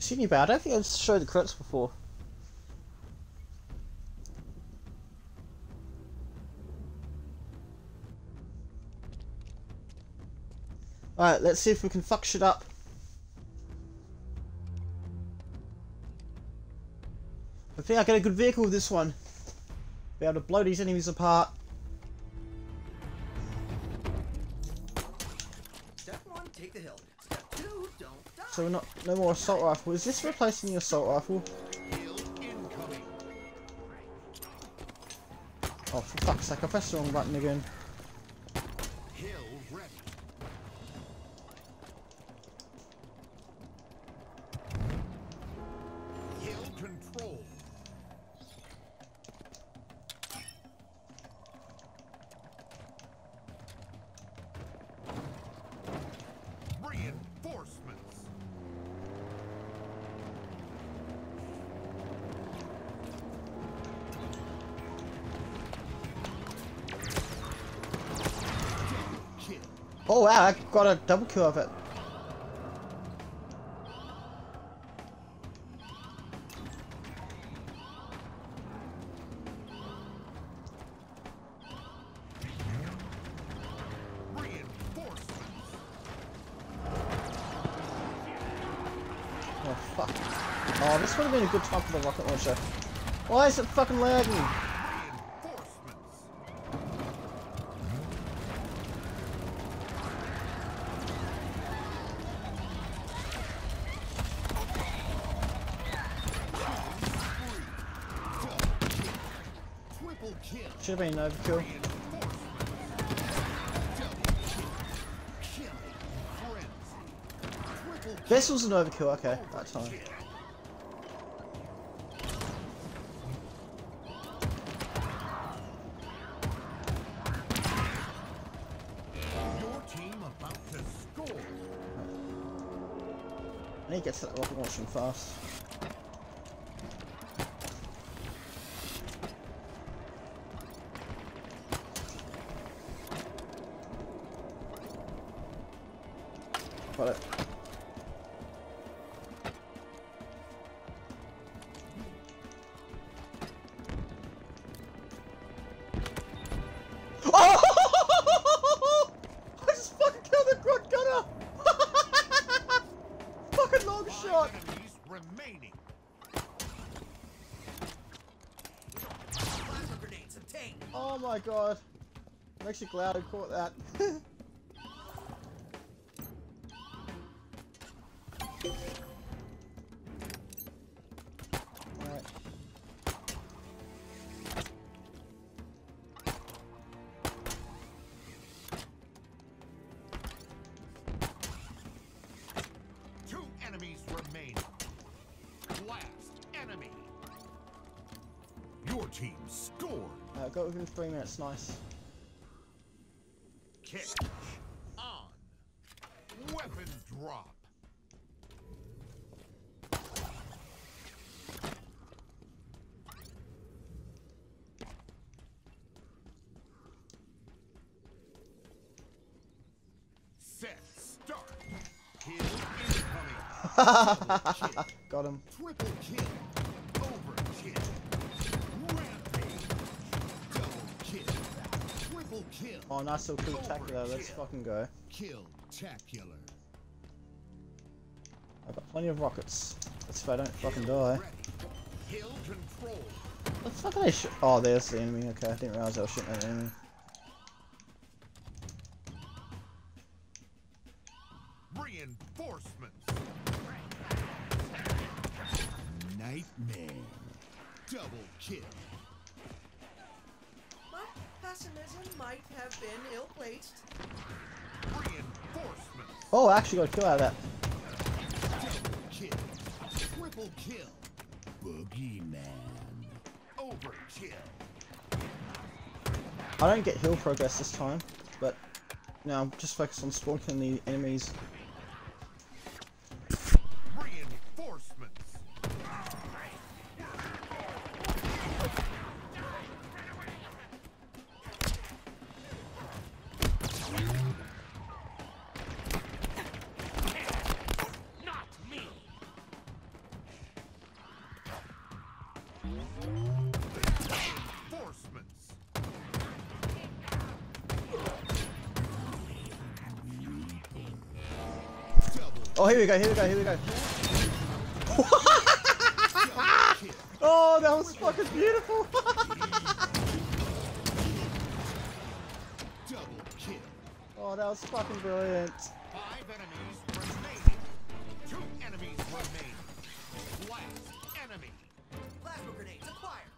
Kusini Bay. I don't think I've showed the credits before. Alright, let's see if we can fuck shit up. I think I get a good vehicle with this one. Be able to blow these enemies apart. Step 1, take the hill. Step 2, don't die. So we're not, no more assault rifle. Is this replacing the assault rifle? Oh, for fuck's sake, I pressed the wrong button again. Hill ready. Hill control. Reinforcements. Oh wow, I got a double kill of it. Oh fuck. Oh, this would have been a good time for the rocket launcher. Why is it fucking lagging? Should have been an overkill. This was an overkill, okay, that time. Your team about to score. I need to get to that rocket launching fast. Got it. Oh! I just fucking killed the grunt gunner! Fucking long shot! Enemies remaining. Plasma grenades obtained. Oh my god. I'm actually glad I caught that. Alright. Two enemies remaining. Last enemy. Your team scored. Got within 3 minutes, nice. Kick on. Weapon drop. Set start. Kill incoming. Double kill. Got him. Triple kill. Overkill. Rampage. Double kill. Triple kill. Oh, nice little kill tacular. Let's fucking go. Kill-tacular. I've got plenty of rockets. Let's if I don't fucking die. Ready. Hill control. What the fuck are they shoot? Oh, there's the enemy. Okay, I didn't realize I was shooting at the enemy. Reinforcements. Nightmare. Double kill. My pessimism might have been ill-placed. Reinforcements. Oh, I actually got a kill out of that. Double kill. Triple kill. Boogeyman. Overkill. I don't get heal progress this time, but now I'm just focused on spawning the enemies. Reinforcements. Oh, here we go, here we go, here we go. Oh, that was fucking beautiful. Double kill. Oh, that was fucking brilliant. 5 enemies remaining. 2 enemies remain. Last enemy. Plasma grenades acquired.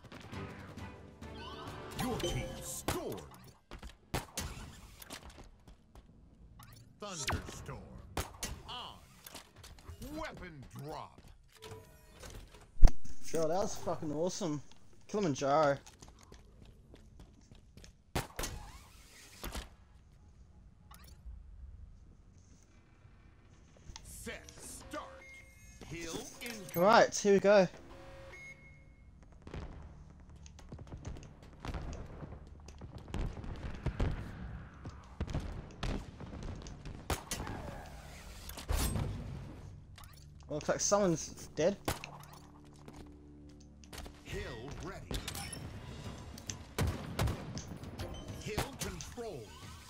Your team scored. Thunderstorm. On. Weapon drop. Sure, that was fucking awesome. Kilimanjaro. Set. Start. Hill in. Alright, here we go. Looks like someone's dead. Hill ready. Hill control.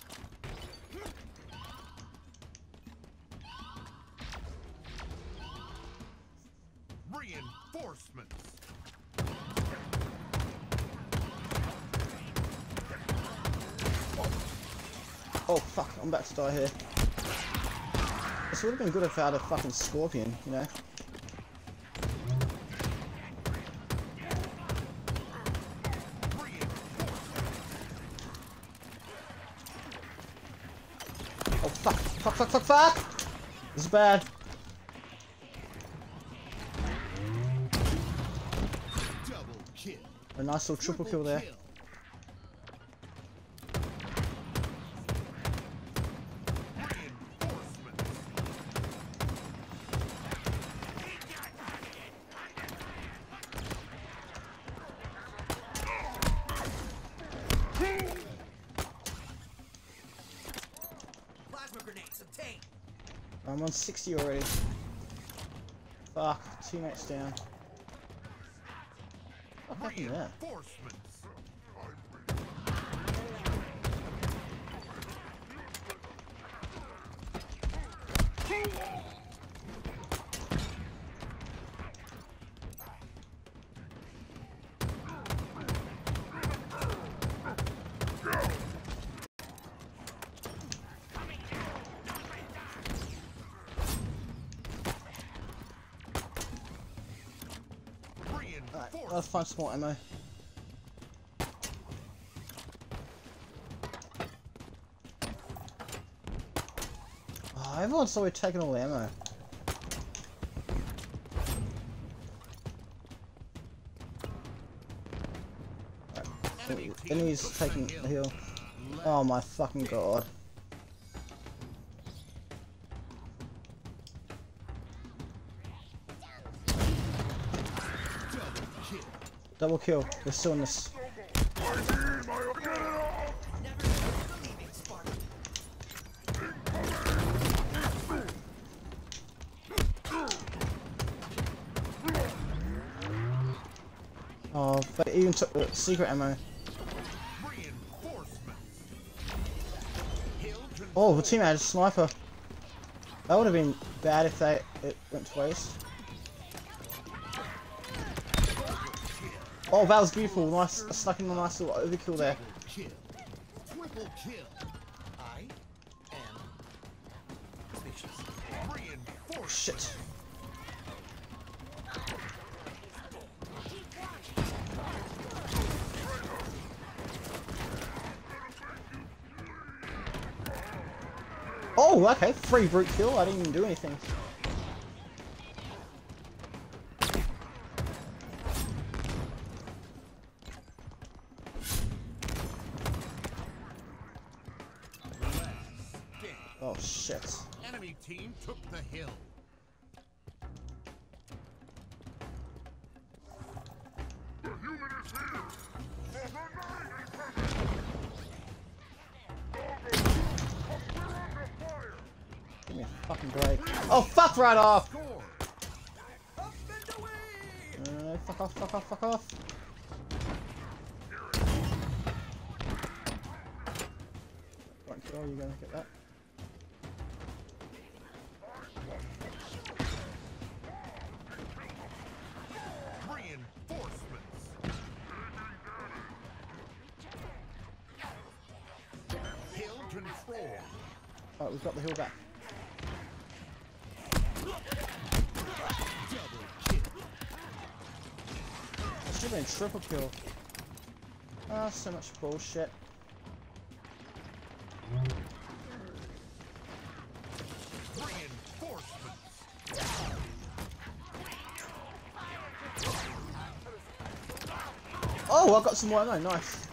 Reinforcements. Oh fuck, I'm about to die here. This would have been good if I had a fucking scorpion, you know? Oh fuck, fuck, fuck, fuck, fuck! This is bad. Double kill. A nice little triple kill there. Kill. Reinforcements. Plasma grenades obtained. I'm on 60 already. Fuck, teammates down. What happened there? Reinforcements. Alright, let's find some more ammo. Oh, everyone's always taking all the ammo. Right. Enemies taking the hill. Oh my fucking god. Double kill. We're still in this. Never believing, Spartan. Oh, they even took the secret ammo. Oh, the team had a sniper. That would have been bad if it went to waste. Oh, that was beautiful. Nice, stuck in a nice little overkill there. Triple kill. I am speechless. Oh, shit. Oh, okay. Free brute kill. I didn't even do anything. Oh shit. Enemy team took the hill. The human is here. Give me a fucking break. Oh fuck right off! Up and away! No, fuck off, fuck off, fuck off. Right, kill, you're gonna get that. Alright, we've got the hill back. It should have been triple kill. Ah, so much bullshit. Oh, I got some more ammo, nice.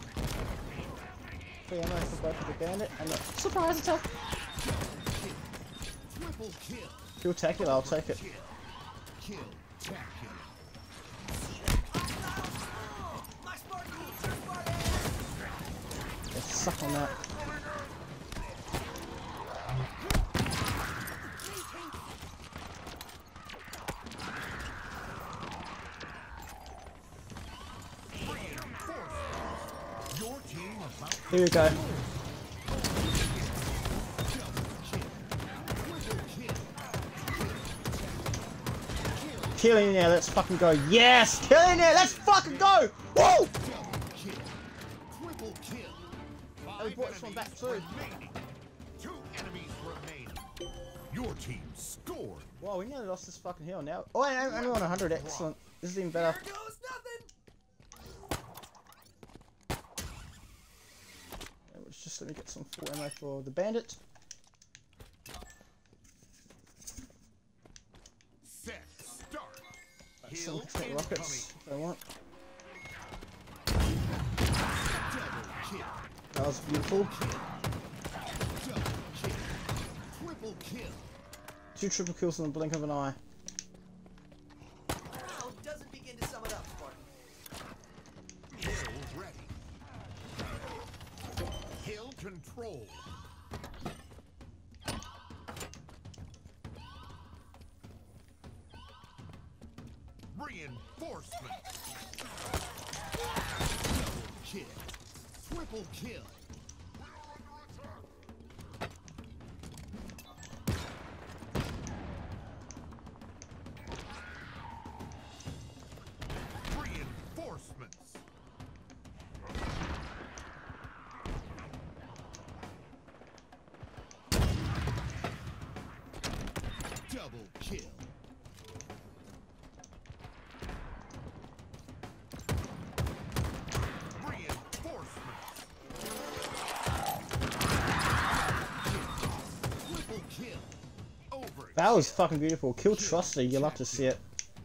3 ammo for both of the bandit and the surprise attack. Kill tacular, I'll take it. Let's suck on that. Here we go. Killionaire, let's fucking go. Yes! Killionaire, let's fucking go! Woo! And we brought this one back too. 2 enemies remaining. Your team scored. Wow, we nearly lost this fucking hill now. Oh, I only on 100. Excellent. This is even better. There goes nothing. Just let me get some full ammo for the bandit. Set start. Some quick rockets if I want. That was beautiful. Triple kill. 2 triple kills in the blink of an eye. Well, doesn't begin to sum it up, Spartan. Hill ready. Hill control. Reinforcement. Double kill. Triple kill. Reinforcements. Double kill. Reinforcements. Triple kill. Over. That was fucking beautiful. Kill Trusty, you'll have to see it.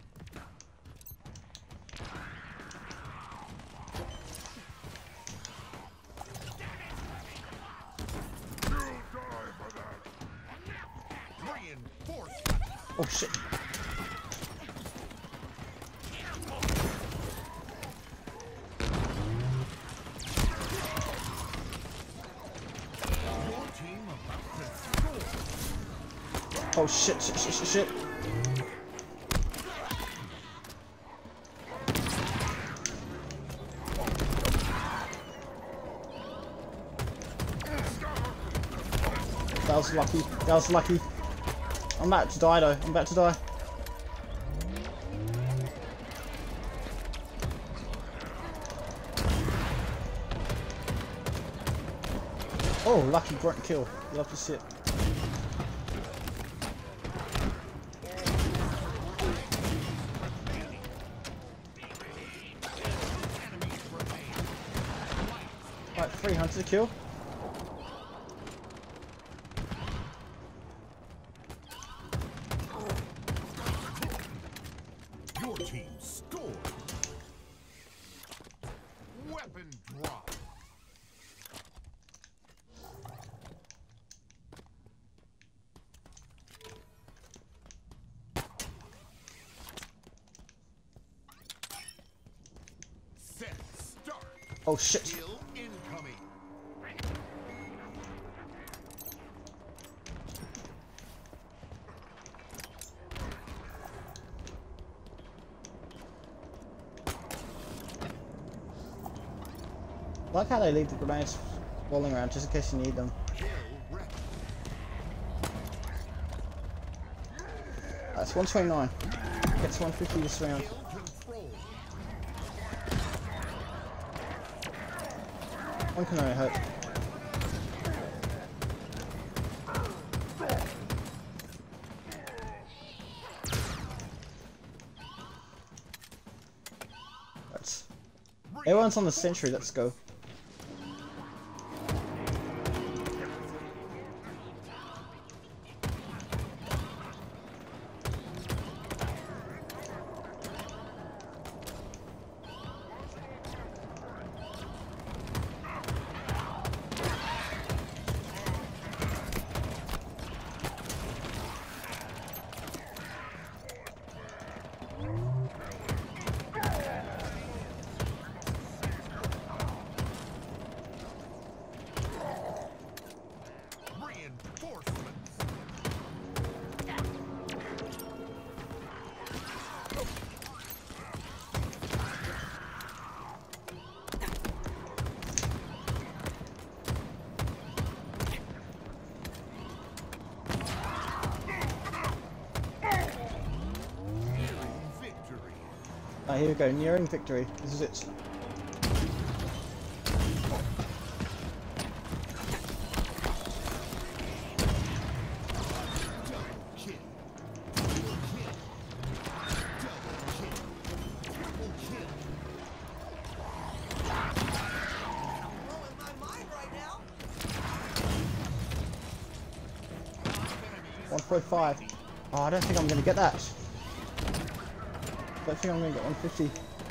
Oh shit. Oh shit, shit. That was lucky. That was lucky. I'm about to die though. I'm about to die. Oh, lucky grunt kill. You'll have to see it. Right, 300 to kill. Your team scored. Weapon drop. Set start. Oh shit. Kill incoming. I like how they leave the grenades rolling around just in case you need them. Kill ready. That's 129. Gets 150 this round. Kill control. One can only hope. Everyone's on the sentry, let's go. Ah, here we go, nearing victory. This is it. Blowing my mind right now. 1.5. Oh, I don't think I'm going to get that. I don't think I'm going to get 150.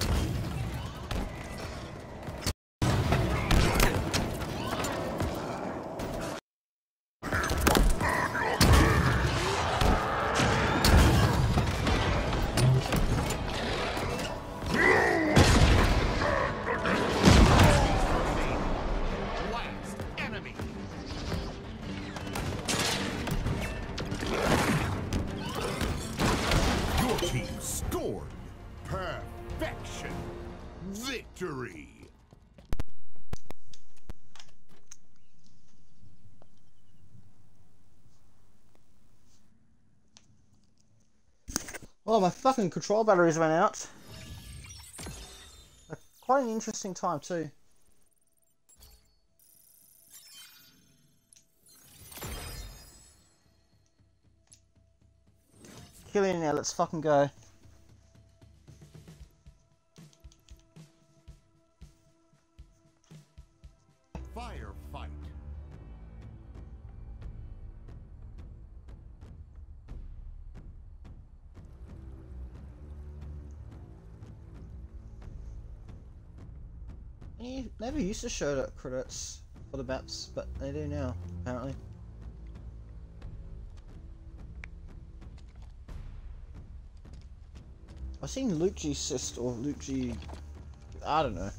Last enemy. Your team scored. Perfection. Victory. Oh, my fucking control batteries ran out. Quite an interesting time too. Killionaire, let's fucking go. Firefight. They never used to show the credits for the maps, but they do now, apparently. I've seen Luigi Cyst or Luigi... I don't know.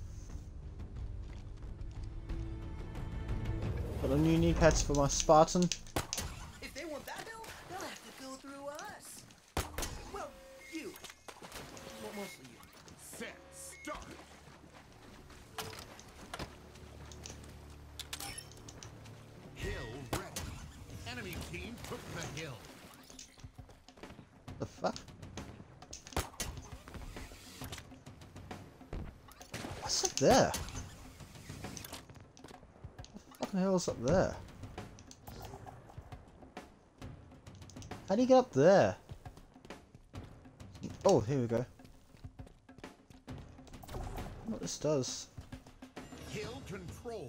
Got a new knee pads for my Spartan. If they want that bill, they'll have to go through us. Well, you. Well, mostly you. Set. Start. Hill ready. Enemy team took the hill. The fuck? What's up there? What the fucking hell is up there? How do you get up there? Oh, here we go. What this does? Hill control.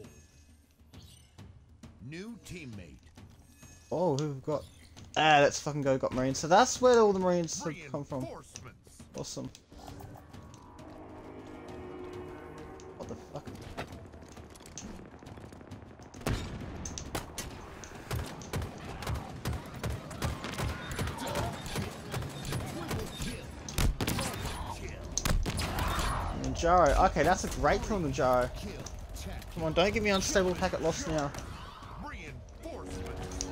New teammate. Oh, who we've got? Ah, let's fucking go. Got Marines. So that's where all the Marines have come from. Reinforcements. Awesome. What the fuck? Ninjaro. Okay, that's a great kill, Ninjaro. Come on, don't give me unstable packet loss now. Reinforcements.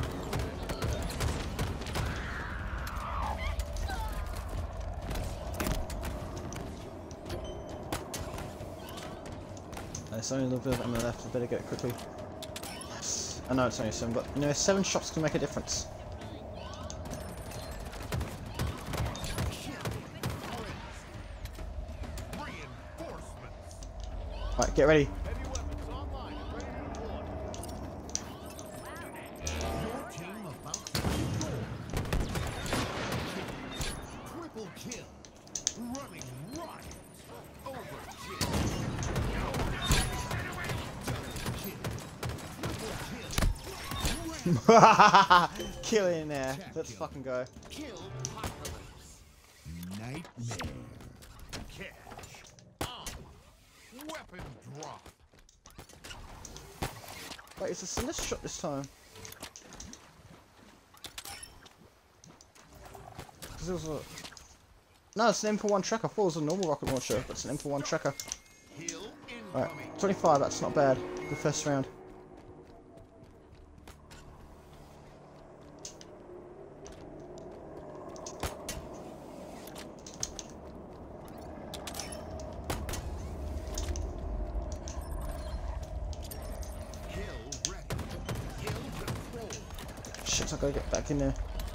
There's only a little bit of ammo left, I better get it quickly. Yes. I know it's only 7, but you know, 7 shots can make a difference. Right, get ready. Heavy weapons online and ready to deploy. Your team about to score. Triple kill. Running riot. Overkill. Killionaire. Let's fucking go. Kill Apocalypse. Nightmare. Catch. Weapon drop. Wait, is this in this shot this time? Because it was a... No, it's an M41 tracker. I thought it was a normal rocket launcher, but it's an M41 tracker. Alright, 25, that's not bad. The first round. Shit, I gotta get back in there.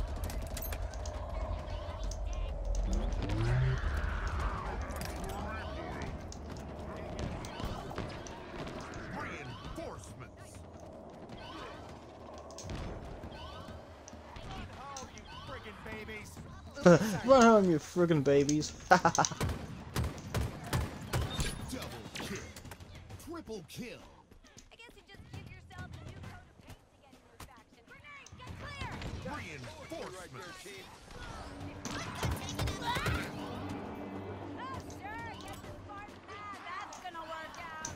Run home, you friggin' babies. Double kill. Triple kill. I guess you just give yourself a new coat of paint to get in your faction. Grenade, get clear! Reinforcements. Oh, sure, get this Spartan mad. That's gonna work out.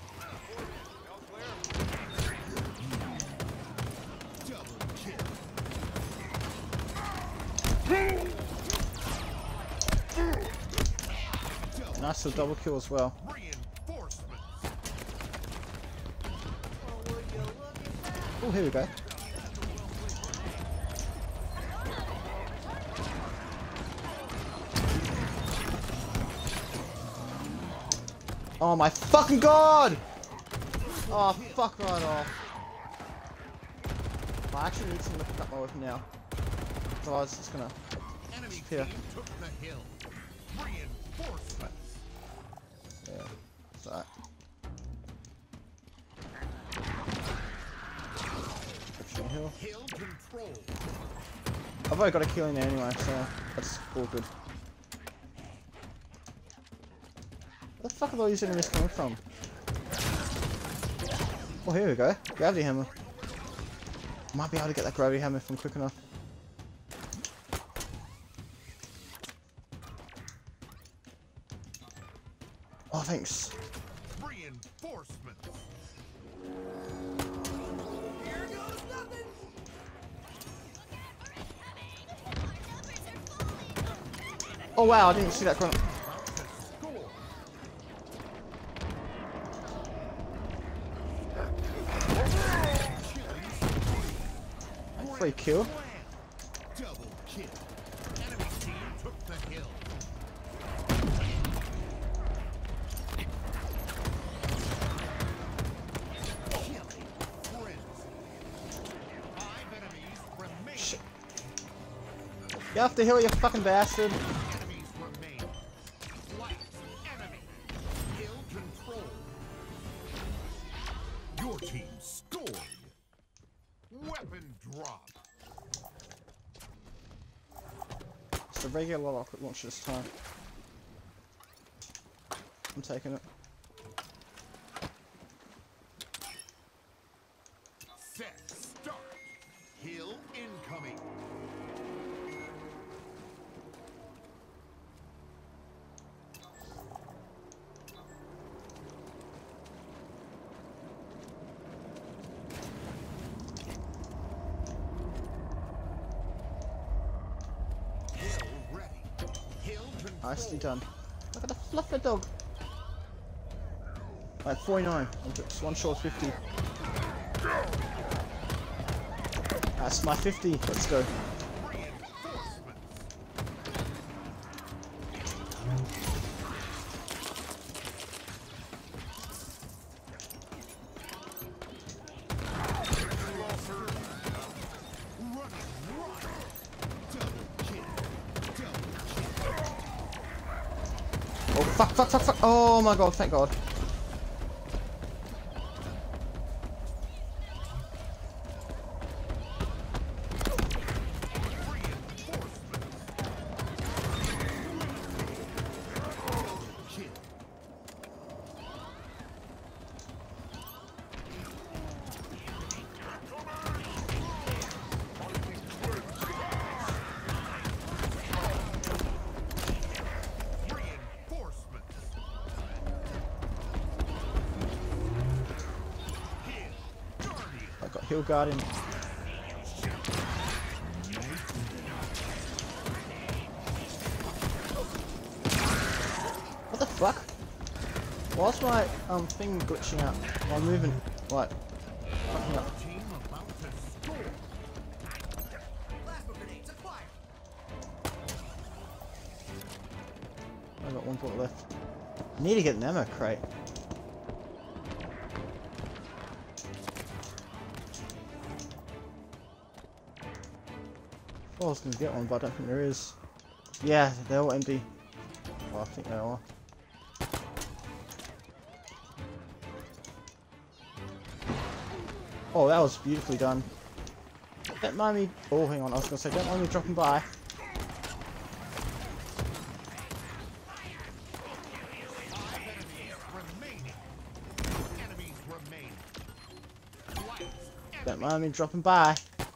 Double kill. Nice little double kill as well. Reinforcements. Oh, here we go. Oh my fucking god! Oh, fuck right off. I actually need to look up my weapon now. Otherwise it's gonna Enemy disappear. team took the hill. Reinforcements. Yeah, it's alright. Hill. Hill control. I've already got a kill in there anyway, so that's all good. Where the fuck are all these enemies coming from? Oh, here we go. Gravity hammer. Might be able to get that gravity hammer if I'm quick enough. Oh, thanks. Reinforcements. Here goes nothing. Oh wow, I didn't see that going. Score. Free kill. Double kill. Enemy team took the hill. Killing friends. 5 enemies remain. Shit. Get off the hill, you fucking bastard. Enemies remain. Light enemy. Hill control. Your team scored. Weapon drop. It's a regular rocket launcher this time. I'm taking it. Set start. Hill incoming. Hill ready. Hill control. Nicely done. Look at the fluffy dog. Right, 49. I'm just one short 50. That's my 50. Let's go. Reinforcements. Oh, fuck, fuck, fuck, fuck. Oh my god, thank god. Hill guarding. What the fuck? Why's my thing glitching out? I'm moving like fucking up. Team about to score. Plasma grenades acquired. I've got 1 point left. I need to get an ammo crate. I was gonna get one, but I don't think there is. Yeah, they're all empty. Well, I think they are. Oh, that was beautifully done. Don't mind me. Oh, hang on. I was gonna say, don't mind me dropping by. Don't mind me dropping by.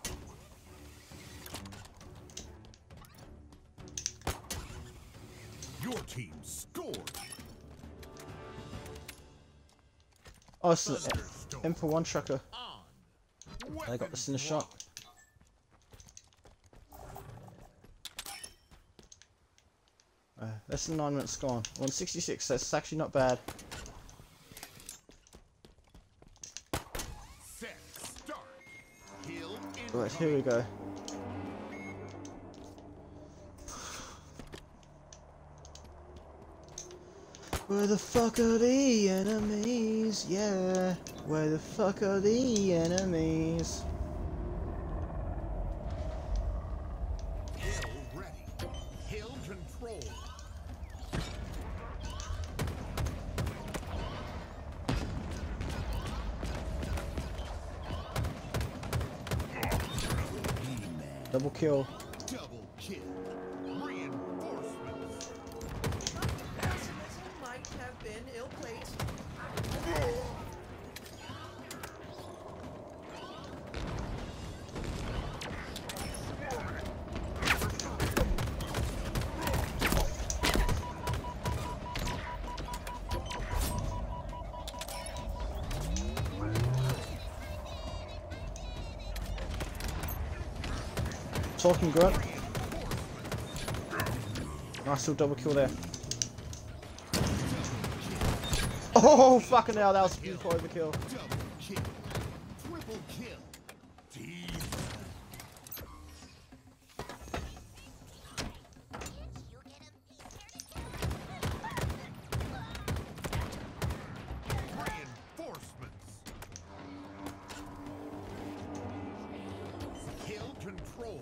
Your team scored. Oh, it's an M for 1 trucker. On. I got this in the shop. Less than 9 minutes gone. 166. That's actually not bad. Set. Start. Hill Right, here we go. Where the fuck are the enemies? Yeah. Where the fuck are the enemies? Hill ready. Hill control. Double kill. Double kill. Reinforcements. Pessimism might have been ill-placed. Talking grunt. Nice little double kill there. Oh fucking hell, that was a beautiful overkill. Double kill. Triple kill. Team. Reinforcements. Kill control.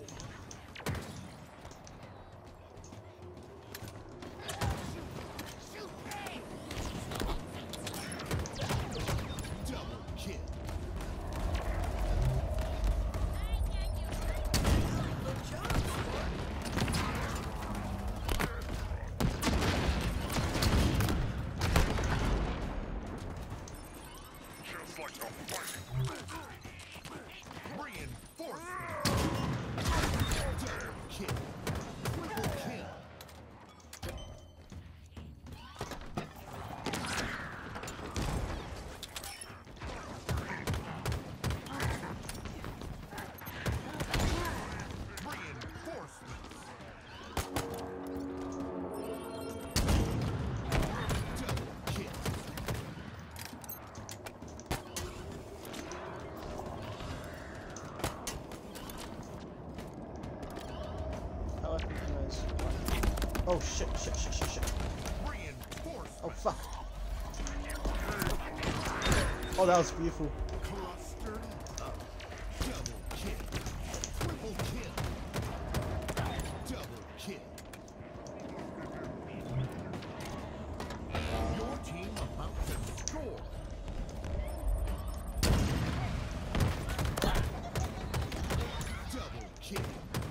Double kill. Good job, sport. Reinforcements. Double kill. Triple kill. Reinforcements. Double kill. How epic is. Oh shit, shit, shit, shit, shit. Reinforcements. Oh fuck. Oh, that was beautiful. Clustered up. Double kill. Triple kill. Double kill. Your team about to score. Double kill.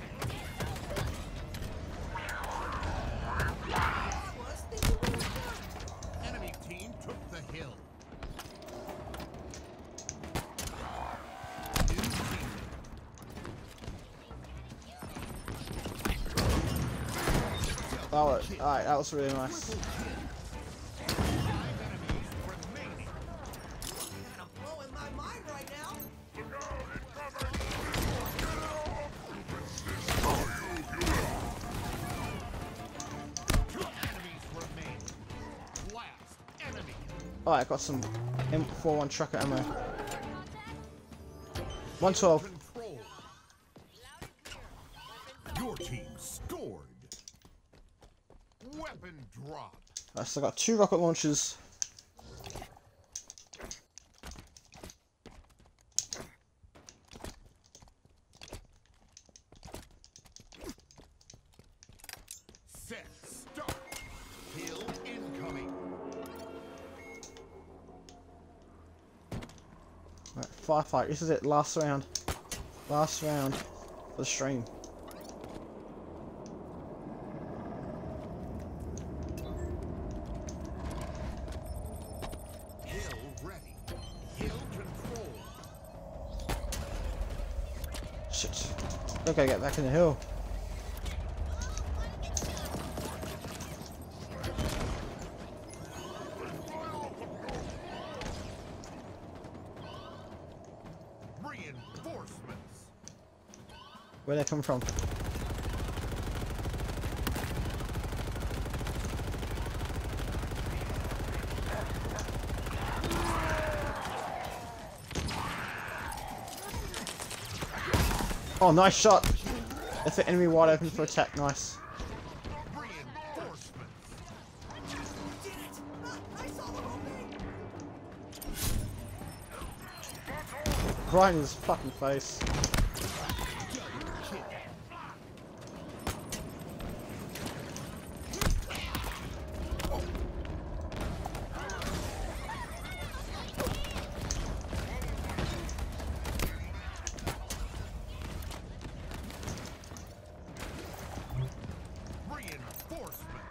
Was thinking we were done. Enemy team took the hill. New team. Oh, alright, that was really nice. Triple kill. 5 enemies remaining. Kinda blowing my mind right now. Alright, I got some M41 trucker ammo. 112. Control. Your team scored. Weapon drop. Alright, so I got 2 rocket launchers. Set. Start. Kill incoming. Alright, firefight. This is it. Last round. Last round for the stream. Kill ready. Kill control. Shit. Okay, get back in the hill. Reinforcements. Where they come from? Oh, nice shot! That's the enemy wide open for attack. Nice. Reinforcements. Did it! I saw the opening! Right in his fucking face. Reinforcements.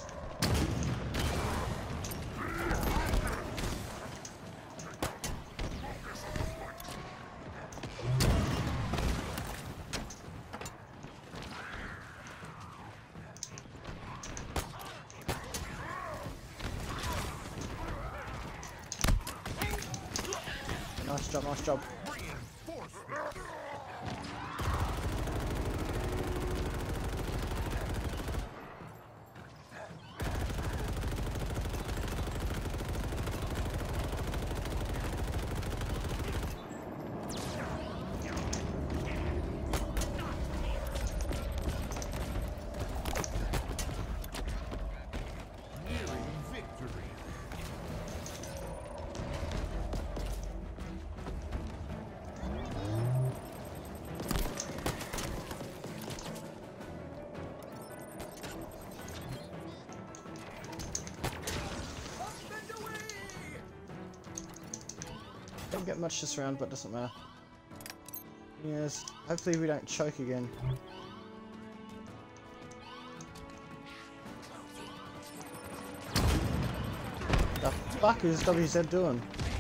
Nice job, nice job. Reinforcements. Nearing victory. Didn't get much this round, but doesn't matter. Yes, hopefully we don't choke again. The fuck is WZ doing?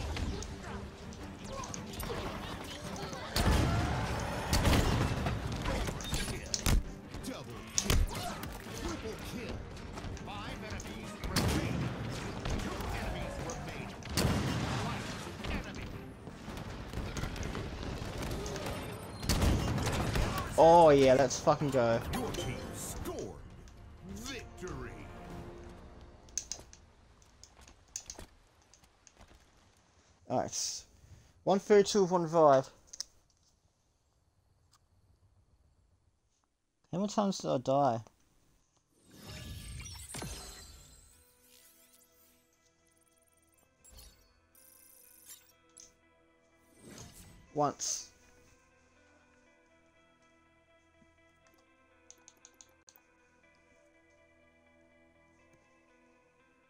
Double kill. Triple kill. 5 enemies remain. 2 enemies remain. Last enemy. Oh yeah, let's fucking go. Your team scored. Victory. Alright. 132 with 1 vibe. How many times did I die? Once.